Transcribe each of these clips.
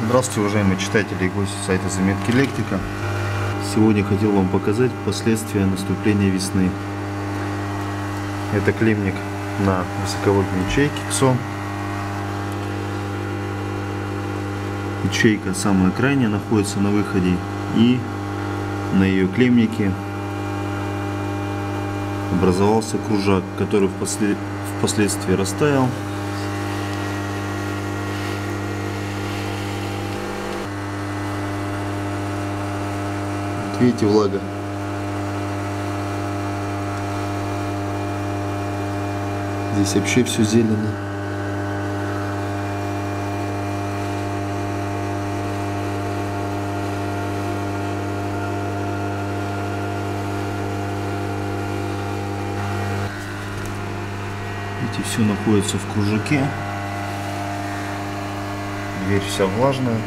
Здравствуйте, уважаемые читатели и гости сайта Заметки Электрика. Сегодня хотел вам показать последствия наступления весны. Это клеммник на высоковольтной ячейке КСО. Ячейка самая крайняя находится на выходе, и на ее клеммнике образовался кружак, который впоследствии растаял. Видите, влага. Здесь вообще все зелено. Видите, все находится в кружаке. Дверь вся влажная.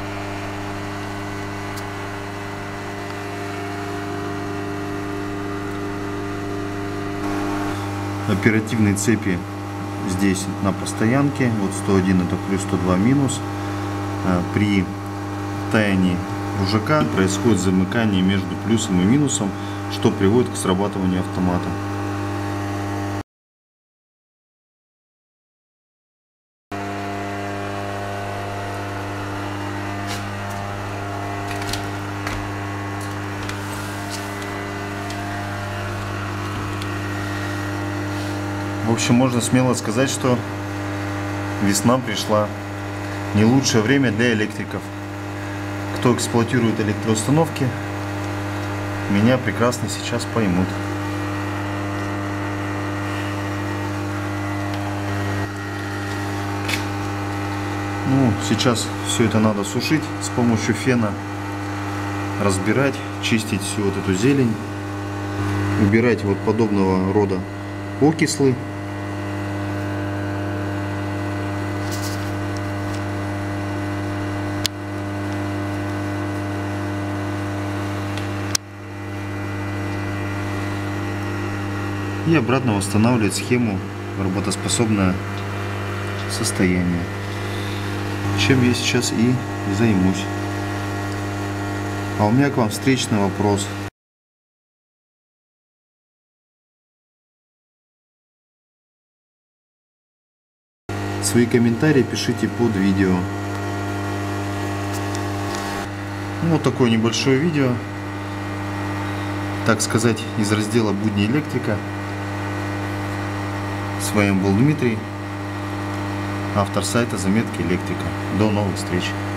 Оперативные цепи здесь на постоянке. Вот 101 это плюс, 102 минус. При таянии кружака происходит замыкание между плюсом и минусом, что приводит к срабатыванию автомата. В общем, можно смело сказать, что весна пришла. Не лучшее время для электриков. Кто эксплуатирует электроустановки, меня прекрасно сейчас поймут. Сейчас все это надо сушить с помощью фена, разбирать, чистить всю вот эту зелень, убирать вот подобного рода окислы. И обратно восстанавливать схему в работоспособное состояние, чем я сейчас и займусь. А у меня к вам встречный вопрос. Свои комментарии пишите под видео. Вот такое небольшое видео, так сказать, из раздела «Будни электрика». С вами был Дмитрий, автор сайта Заметки Электрика. До новых встреч!